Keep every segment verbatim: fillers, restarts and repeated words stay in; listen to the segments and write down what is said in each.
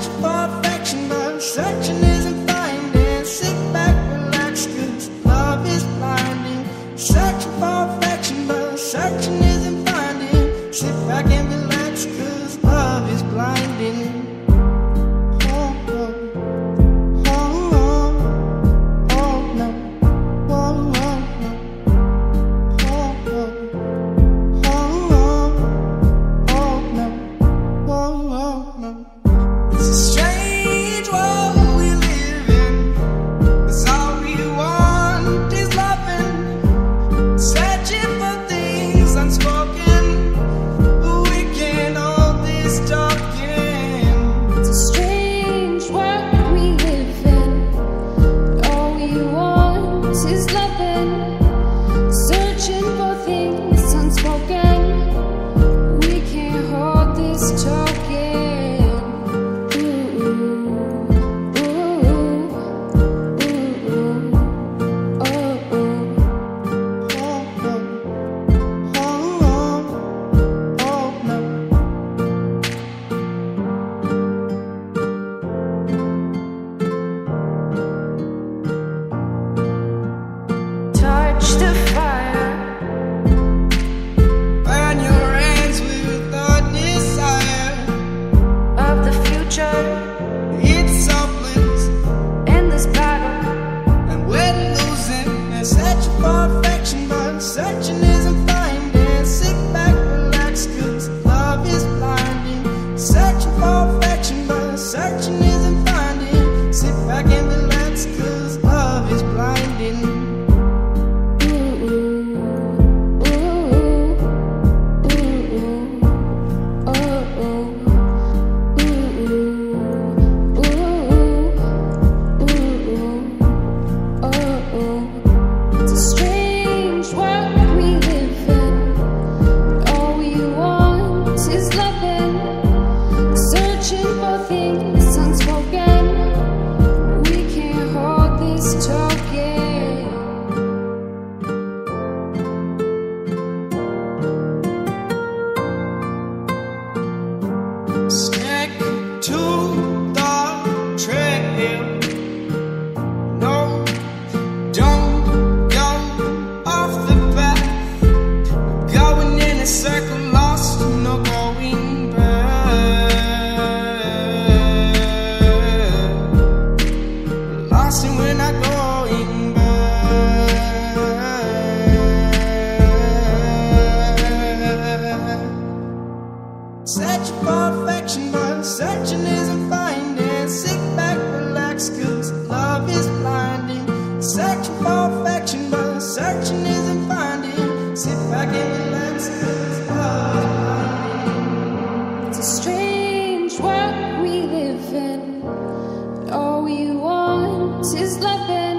Searching for affection, but searching isn't finding. Sit back, relax, 'cause love is blinding. Searching for affection, but searching isn't finding. Sit back and relax, 'cause love is blinding. Searching for affection, but searching isn't finding. Sit back, relax, 'cause love is blinding. Searching for affection, but searching isn't finding. Sit back and relax, 'cause love is blinding. It's a strange world we live in. All we want is loving.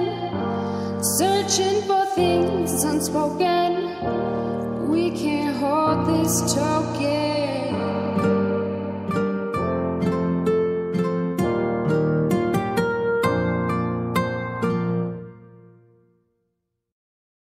Searching for things unspoken. We can't hold this talk.